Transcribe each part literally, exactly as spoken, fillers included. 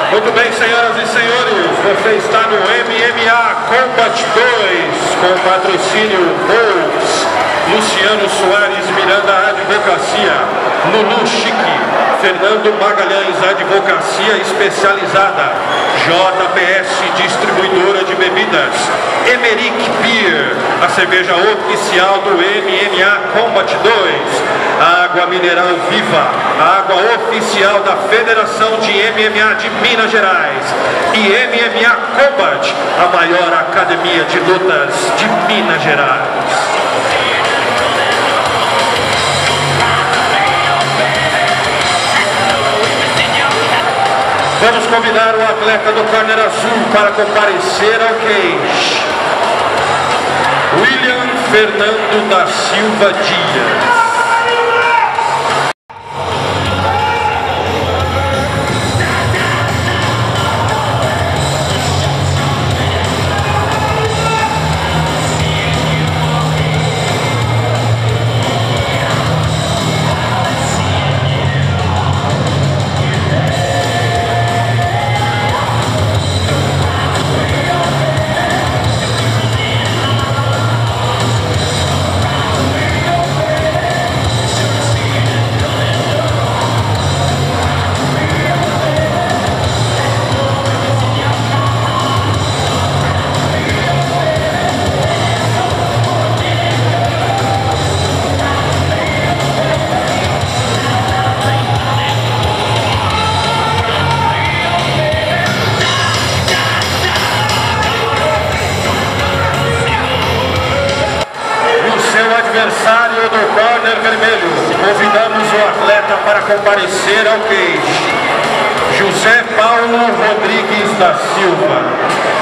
Muito bem, senhoras e senhores, você está no M M A Combat dois, com patrocínio Volks, Luciano Soares Miranda Advocacia, Lulu Chique, Fernando Magalhães Advocacia Especializada, J P S Distribuidora de Bebidas, Emerick Beer, a cerveja oficial do M M A Combat dois, Água Mineral Viva, a água oficial da Federação de M M A de Minas Gerais, e M M A Combat, a maior academia de lutas de Minas Gerais. Vamos convidar o atleta do corner azul para comparecer ao cage. William Fernando da Silva Dias. Adversário do corner vermelho, convidamos o atleta para comparecer ao cage, José Paulo Rodrigues da Silva.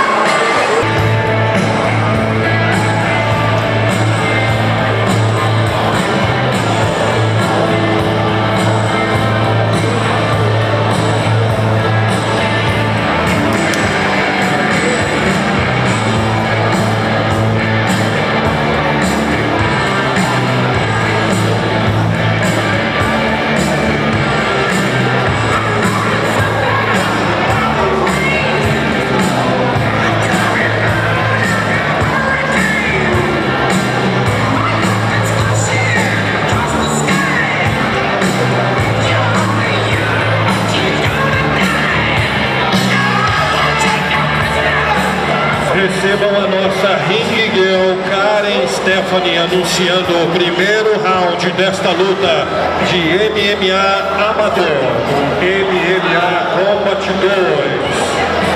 Recebam a nossa ring girl Karen Stephanie anunciando o primeiro round desta luta de M M A Amador, M M A Combat dois.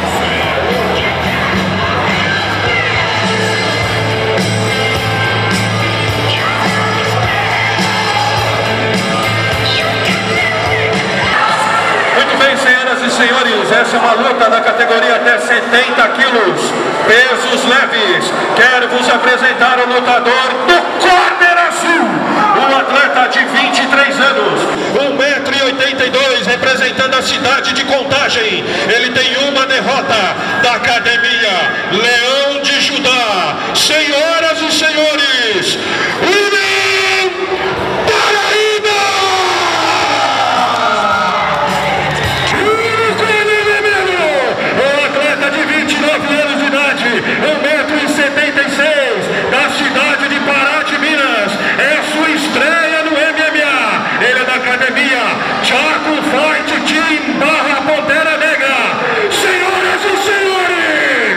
Senhoras e senhores, essa é uma luta da categoria até setenta quilos, pesos leves. Quero vos apresentar o lutador do corner azul, um atleta de vinte e três anos, um metro e oitenta e dois, representando a cidade de Contagem. Ele tem uma derrota da academia Leão de Judá. Senhoras e senhores, um metro e setenta e seis, da cidade de Pará de Minas. É a sua estreia no M M A. Ele é da academia Chaco Fight Team barra Pantera Negra. Senhoras e senhores,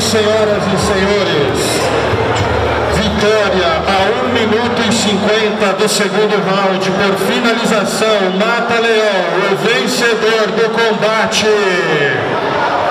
senhoras e senhores, vitória a um minuto e cinquenta do segundo round por finalização, Mata Leão, o vencedor do combate.